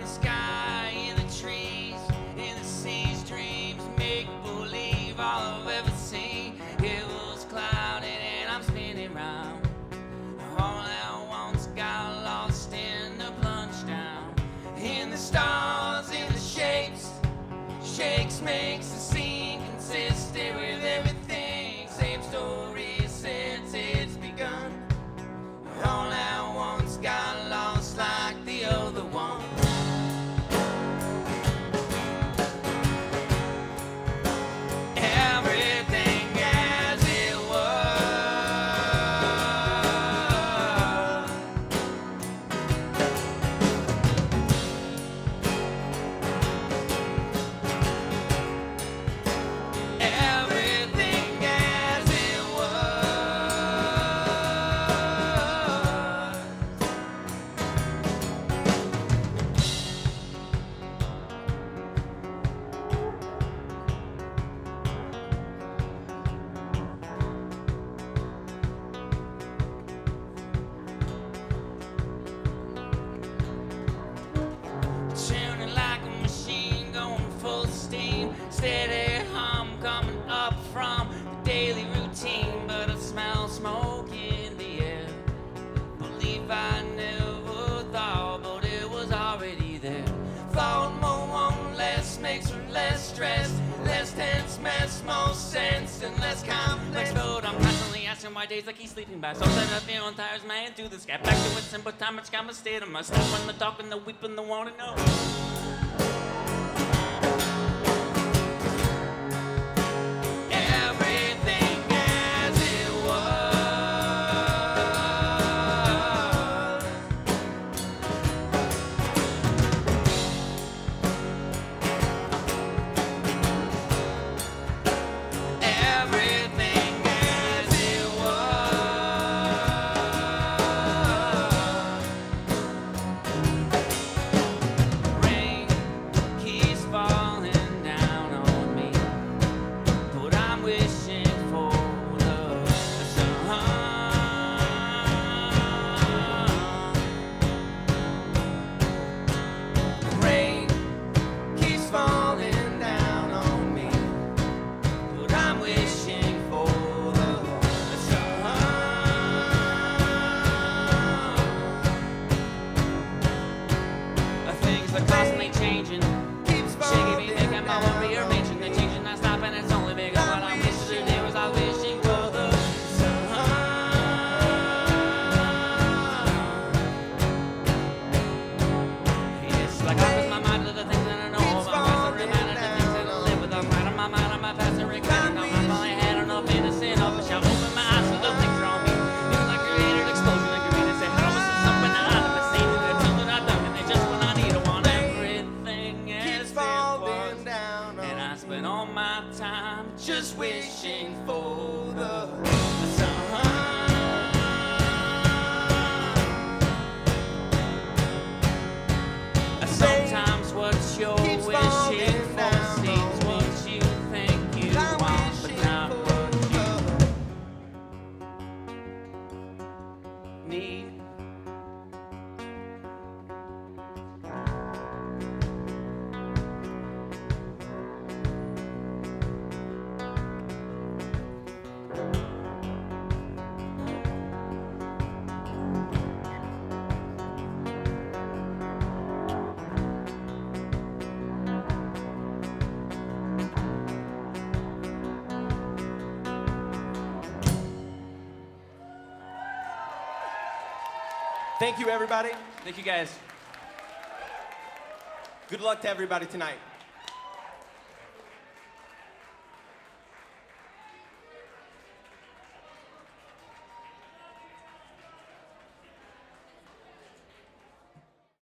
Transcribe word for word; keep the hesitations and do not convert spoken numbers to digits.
the sky, in the trees, in the seas, dreams, make believe, all I've ever seen. It was clouded and I'm spinning round. All I once got lost in the plunge down. In the stars, in the shapes, shakes makes the scene consistent with everything. Same story since it's begun. All I once got lost like the other one. Everything as it was. Everything as it was. Tuning like a machine, going full steam. Steady hum coming up from the daily routine. But I smell smoke in the air. Believe I never thought, but it was already there. Thought more, want less, makes for less stress. Less tense, mess, more sense, and less complex. But I'm constantly asking why days I keep sleeping by. So that I feel tired, man, do this. Get back to it, simple time, it's got my state of my step when the talk and the weep and the wanna know. Everything as it was. Everything as it was. Rain keeps falling down on me, but I'm wishing for the sun. Rain keeps falling down on me, but I'm wishing for the sun. Things are constantly changing, shaking me, making my own rearranging. The changing not stopping, it's only bigger. What I wish to do is I was wishing for the sun. It's like I put my mind to the things that I know about. I remind of the things that I live with. I'm right on my mind, on my past and regretting. I'm not only head enough innocent off the shelf. Open my eyes to the things around me. It's like created explosion like green and say, how was this something that I never seen? And they're telling I done, and they just when I need I want everything as it was. And I spend all my time just wishing for the sun. Sometimes what you're wishing for seems what you think you want, but not what you need. Thank you, everybody. Thank you guys. Good luck to everybody tonight.